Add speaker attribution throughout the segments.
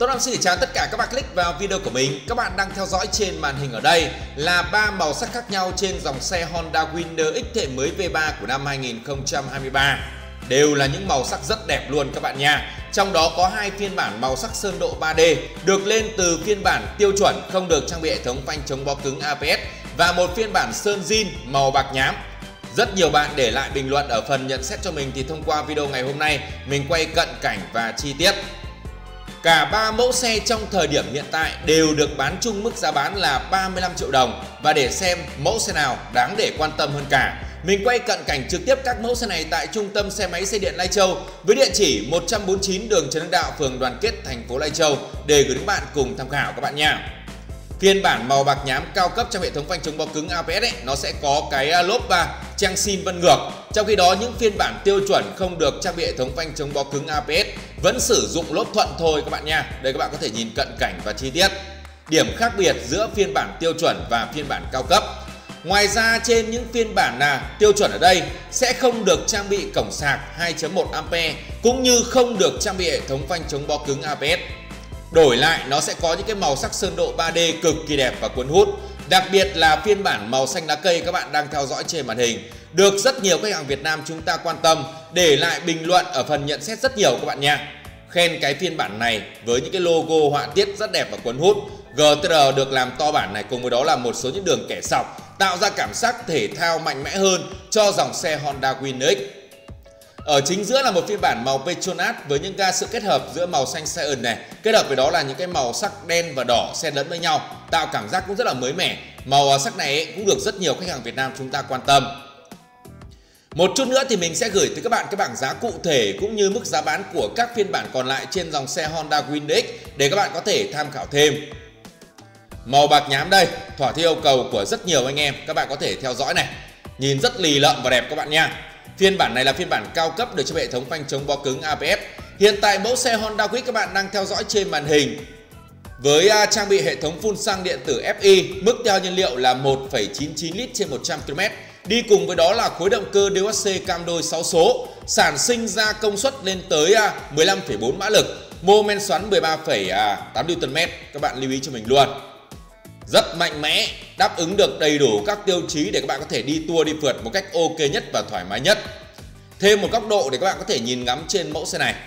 Speaker 1: Tôi xin chào tất cả các bạn click vào video của mình. Các bạn đang theo dõi trên màn hình ở đây là 3 màu sắc khác nhau trên dòng xe Honda Winner X thế hệ mới V3 của năm 2023. Đều là những màu sắc rất đẹp luôn các bạn nha. Trong đó có 2 phiên bản màu sắc sơn độ 3D được lên từ phiên bản tiêu chuẩn không được trang bị hệ thống phanh chống bó cứng ABS và một phiên bản sơn zin màu bạc nhám. Rất nhiều bạn để lại bình luận ở phần nhận xét cho mình thì thông qua video ngày hôm nay mình quay cận cảnh và chi tiết. Cả 3 mẫu xe trong thời điểm hiện tại đều được bán chung mức giá bán là 35 triệu đồng. Và để xem mẫu xe nào đáng để quan tâm hơn cả, mình quay cận cảnh trực tiếp các mẫu xe này tại trung tâm xe máy xe điện Lai Châu với địa chỉ 149 đường Trần Hưng Đạo, phường Đoàn Kết, thành phố Lai Châu để gửi đến bạn cùng tham khảo các bạn nha. Phiên bản màu bạc nhám cao cấp trong hệ thống phanh chống bó cứng ABS nó sẽ có cái lốp trang xin vân ngược. Trong khi đó những phiên bản tiêu chuẩn không được trang bị hệ thống phanh chống bó cứng ABS vẫn sử dụng lốp thuận thôi các bạn nha. Đây các bạn có thể nhìn cận cảnh và chi tiết. Điểm khác biệt giữa phiên bản tiêu chuẩn và phiên bản cao cấp. Ngoài ra trên những phiên bản tiêu chuẩn ở đây sẽ không được trang bị cổng sạc 2.1A cũng như không được trang bị hệ thống phanh chống bó cứng ABS. Đổi lại nó sẽ có những cái màu sắc sơn độ 3D cực kỳ đẹp và cuốn hút. Đặc biệt là phiên bản màu xanh lá cây các bạn đang theo dõi trên màn hình được rất nhiều khách hàng Việt Nam chúng ta quan tâm, để lại bình luận ở phần nhận xét rất nhiều các bạn nha. Khen cái phiên bản này với những cái logo họa tiết rất đẹp và cuốn hút. GTR được làm to bản này cùng với đó là một số những đường kẻ sọc tạo ra cảm giác thể thao mạnh mẽ hơn cho dòng xe Honda Winner X. Ở chính giữa là một phiên bản màu Petronas với những sự kết hợp giữa màu xanh cyan này, kết hợp với đó là những cái màu sắc đen và đỏ xen lẫn với nhau, tạo cảm giác cũng rất là mới mẻ. Màu sắc này cũng được rất nhiều khách hàng Việt Nam chúng ta quan tâm. Một chút nữa thì mình sẽ gửi tới các bạn cái bảng giá cụ thể cũng như mức giá bán của các phiên bản còn lại trên dòng xe Honda Winner X để các bạn có thể tham khảo thêm. Màu bạc nhám đây, thỏa theo yêu cầu của rất nhiều anh em, các bạn có thể theo dõi này. Nhìn rất lì lợm và đẹp các bạn nha. Phiên bản này là phiên bản cao cấp được cho hệ thống phanh chống bó cứng ABS. Hiện tại mẫu xe Honda Quick các bạn đang theo dõi trên màn hình với trang bị hệ thống phun xăng điện tử FI, mức tiêu nhiên liệu là 1,99 lít trên 100 km. Đi cùng với đó là khối động cơ DOHC cam đôi 6 số, sản sinh ra công suất lên tới 15,4 mã lực, mô men xoắn 13,8 Nm. Các bạn lưu ý cho mình luôn. Rất mạnh mẽ, đáp ứng được đầy đủ các tiêu chí để các bạn có thể đi tour đi phượt một cách ok nhất và thoải mái nhất. Thêm một góc độ để các bạn có thể nhìn ngắm trên mẫu xe này.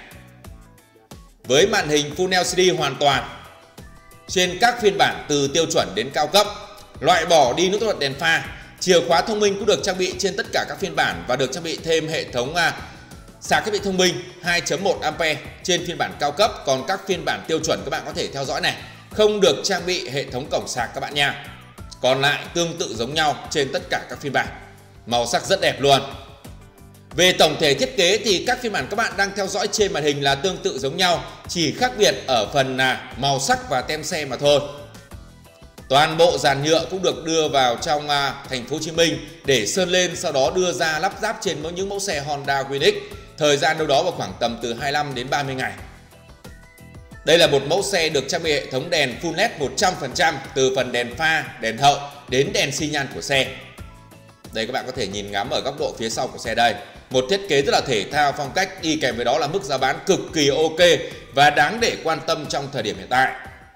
Speaker 1: Với màn hình Full LCD hoàn toàn trên các phiên bản từ tiêu chuẩn đến cao cấp, loại bỏ đi nút bật đèn pha, chìa khóa thông minh cũng được trang bị trên tất cả các phiên bản và được trang bị thêm hệ thống sạc thiết bị thông minh 2.1A trên phiên bản cao cấp. Còn các phiên bản tiêu chuẩn các bạn có thể theo dõi này, không được trang bị hệ thống cổng sạc các bạn nha. Còn lại tương tự giống nhau trên tất cả các phiên bản. Màu sắc rất đẹp luôn. Về tổng thể thiết kế thì các phiên bản các bạn đang theo dõi trên màn hình là tương tự giống nhau, chỉ khác biệt ở phần màu sắc và tem xe mà thôi. Toàn bộ dàn nhựa cũng được đưa vào trong thành phố Hồ Chí Minh để sơn lên, sau đó đưa ra lắp ráp trên những mẫu xe Honda Winner X. Thời gian đâu đó vào khoảng tầm từ 25 đến 30 ngày. Đây là một mẫu xe được trang bị hệ thống đèn full LED 100% từ phần đèn pha, đèn hậu đến đèn xi nhan của xe. Đây các bạn có thể nhìn ngắm ở góc độ phía sau của xe đây. Một thiết kế rất là thể thao phong cách, đi kèm với đó là mức giá bán cực kỳ ok và đáng để quan tâm trong thời điểm hiện tại.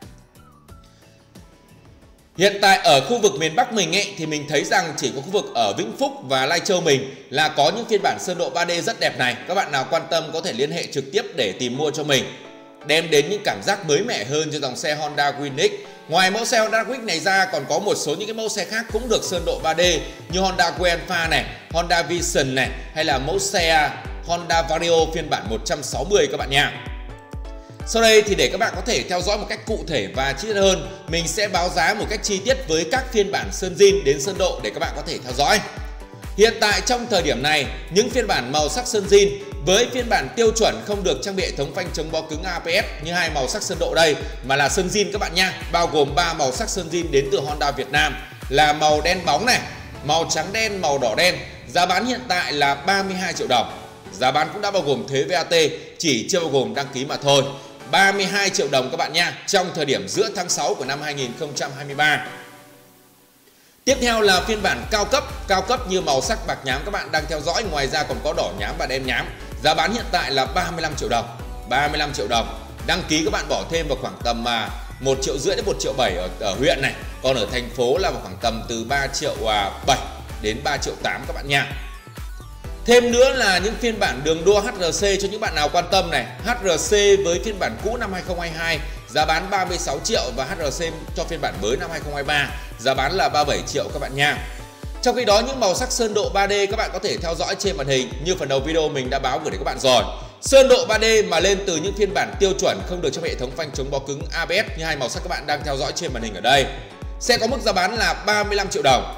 Speaker 1: Hiện tại ở khu vực miền Bắc mình thì mình thấy rằng chỉ có khu vực ở Vĩnh Phúc và Lai Châu mình là có những phiên bản sơn độ 3D rất đẹp này. Các bạn nào quan tâm có thể liên hệ trực tiếp để tìm mua cho mình, đem đến những cảm giác mới mẻ hơn cho dòng xe Honda Winner X. Ngoài mẫu xe Honda Quick này ra còn có một số những cái mẫu xe khác cũng được sơn độ 3D như Honda Alpha này, Honda Vision này, hay là mẫu xe Honda Vario phiên bản 160 các bạn nha. Sau đây thì để các bạn có thể theo dõi một cách cụ thể và chi tiết hơn, mình sẽ báo giá một cách chi tiết với các phiên bản sơn zin đến sơn độ để các bạn có thể theo dõi. Hiện tại trong thời điểm này, những phiên bản màu sắc sơn zin với phiên bản tiêu chuẩn không được trang bị hệ thống phanh chống bó cứng ABS như 2 màu sắc sơn độ đây, mà là sơn zin các bạn nha, bao gồm 3 màu sắc sơn zin đến từ Honda Việt Nam là màu đen bóng này, màu trắng đen, màu đỏ đen. Giá bán hiện tại là 32 triệu đồng. Giá bán cũng đã bao gồm thuế VAT, chỉ chưa bao gồm đăng ký mà thôi. 32 triệu đồng các bạn nha, trong thời điểm giữa tháng 6 của năm 2023. Tiếp theo là phiên bản cao cấp như màu sắc bạc nhám các bạn đang theo dõi, ngoài ra còn có đỏ nhám và đen nhám. Giá bán hiện tại là 35 triệu đồng. 35 triệu đồng. Đăng ký các bạn bỏ thêm vào khoảng tầm 1,5 triệu đến 1,7 triệu ở huyện này. Còn ở thành phố là vào khoảng tầm từ 3,7 triệu đến 3,8 triệu các bạn nha. Thêm nữa là những phiên bản đường đua HRC cho những bạn nào quan tâm này. HRC với phiên bản cũ năm 2022 giá bán 36 triệu và HRC cho phiên bản mới năm 2023 giá bán là 37 triệu các bạn nha. Trong khi đó những màu sắc sơn độ 3D các bạn có thể theo dõi trên màn hình như phần đầu video mình đã báo gửi đến các bạn rồi. Sơn độ 3D mà lên từ những phiên bản tiêu chuẩn không được trong hệ thống phanh chống bó cứng ABS như hai màu sắc các bạn đang theo dõi trên màn hình ở đây sẽ có mức giá bán là 35 triệu đồng.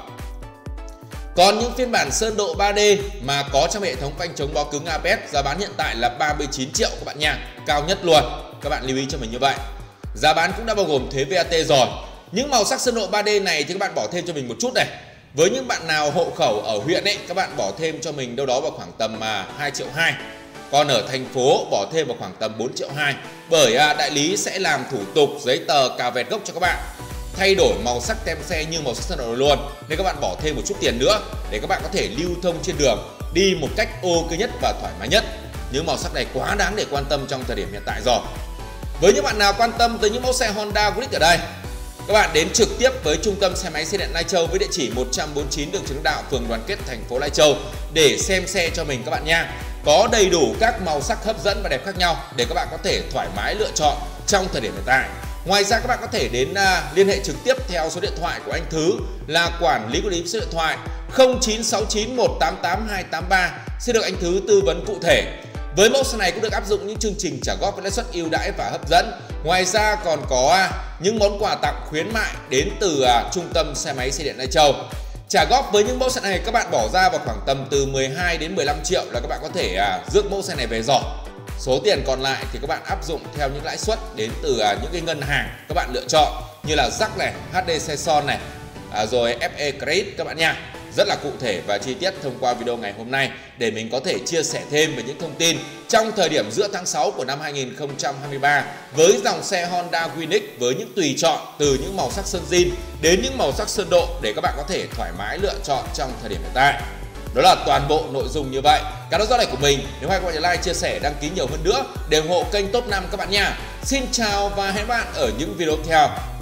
Speaker 1: Còn những phiên bản sơn độ 3D mà có trong hệ thống phanh chống bó cứng ABS giá bán hiện tại là 39 triệu các bạn nha, cao nhất luôn. Các bạn lưu ý cho mình như vậy. Giá bán cũng đã bao gồm thuế VAT rồi. Những màu sắc sơn độ 3D này thì các bạn bỏ thêm cho mình một chút này. Với những bạn nào hộ khẩu ở huyện ấy, các bạn bỏ thêm cho mình đâu đó vào khoảng tầm 2,2 triệu. Còn ở thành phố bỏ thêm vào khoảng tầm 4,2 triệu. Bởi đại lý sẽ làm thủ tục giấy tờ cà vẹt gốc cho các bạn, thay đổi màu sắc tem xe như màu sắc sơn độ luôn. Nên các bạn bỏ thêm một chút tiền nữa để các bạn có thể lưu thông trên đường đi một cách ok nhất và thoải mái nhất. Những màu sắc này quá đáng để quan tâm trong thời điểm hiện tại rồi. Với những bạn nào quan tâm tới những mẫu xe Honda Click ở đây, các bạn đến trực tiếp với trung tâm xe máy xe điện Lai Châu với địa chỉ 149 đường Trần Hưng Đạo, phường Đoàn Kết, thành phố Lai Châu để xem xe cho mình các bạn nha. Có đầy đủ các màu sắc hấp dẫn và đẹp khác nhau để các bạn có thể thoải mái lựa chọn trong thời điểm hiện tại. Ngoài ra các bạn có thể đến liên hệ trực tiếp theo số điện thoại của anh Thứ là quản lý của số điện thoại 0969 188 283 sẽ được anh Thứ tư vấn cụ thể. Với mẫu xe này cũng được áp dụng những chương trình trả góp với lãi suất ưu đãi và hấp dẫn. Ngoài ra còn có những món quà tặng khuyến mại đến từ trung tâm xe máy xe điện Lai Châu. Trả góp với những mẫu xe này các bạn bỏ ra vào khoảng tầm từ 12 đến 15 triệu là các bạn có thể rước mẫu xe này về giỏ. Số tiền còn lại thì các bạn áp dụng theo những lãi suất đến từ những cái ngân hàng các bạn lựa chọn như là Zac này, HD Sesson này, rồi FE Credit các bạn nha. Rất là cụ thể và chi tiết thông qua video ngày hôm nay để mình có thể chia sẻ thêm về những thông tin trong thời điểm giữa tháng 6 của năm 2023 với dòng xe Honda Winx với những tùy chọn từ những màu sắc sơn zin đến những màu sắc sơn độ để các bạn có thể thoải mái lựa chọn trong thời điểm hiện tại. Đó là toàn bộ nội dung như vậy. Cái đó này của mình. Nếu các bạn like, chia sẻ, đăng ký nhiều hơn nữa để ủng hộ kênh Top 5 các bạn nha. Xin chào và hẹn gặp lại ở những video tiếp theo.